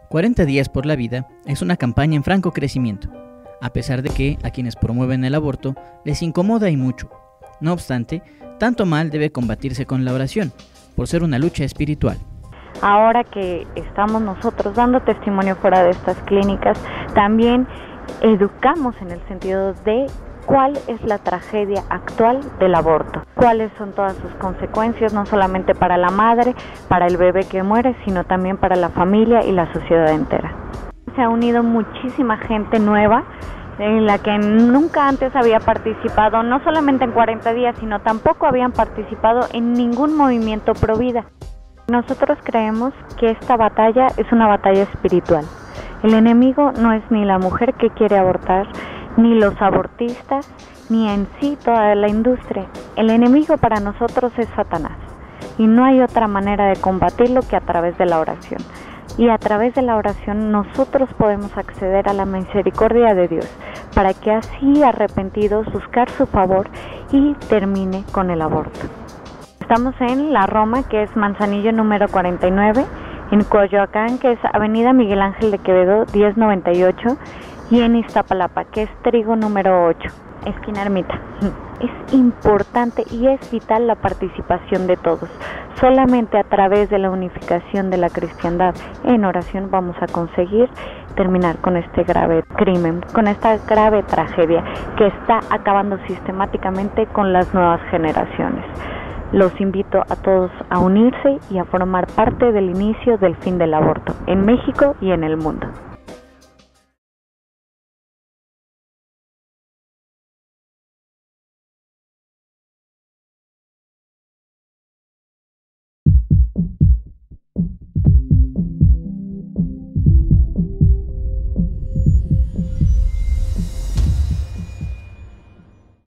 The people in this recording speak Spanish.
40 días por la vida es una campaña en franco crecimiento, a pesar de que a quienes promueven el aborto les incomoda y mucho. No obstante, tanto mal debe combatirse con la oración, por ser una lucha espiritual. Ahora que estamos nosotros dando testimonio fuera de estas clínicas, también educamos en el sentido de cuál es la tragedia actual del aborto, cuáles son todas sus consecuencias, no solamente para la madre, para el bebé que muere, sino también para la familia y la sociedad entera. Se ha unido muchísima gente nueva, en la que nunca antes había participado, no solamente en 40 días, sino tampoco habían participado en ningún movimiento pro vida. Nosotros creemos que esta batalla es una batalla espiritual. El enemigo no es ni la mujer que quiere abortar, ni los abortistas, ni en sí toda la industria. El enemigo para nosotros es Satanás, y no hay otra manera de combatirlo que a través de la oración. Y a través de la oración nosotros podemos acceder a la misericordia de Dios, para que así arrepentidos buscar su favor y termine con el aborto. Estamos en La Roma, que es Manzanillo número 49, en Coyoacán, que es Avenida Miguel Ángel de Quevedo 1098, y en Iztapalapa, que es Trigo número 8, esquina Ermita. Es importante y es vital la participación de todos. Solamente a través de la unificación de la cristiandad en oración vamos a conseguir terminar con este grave crimen, con esta grave tragedia que está acabando sistemáticamente con las nuevas generaciones. Los invito a todos a unirse y a formar parte del inicio del fin del aborto en México y en el mundo.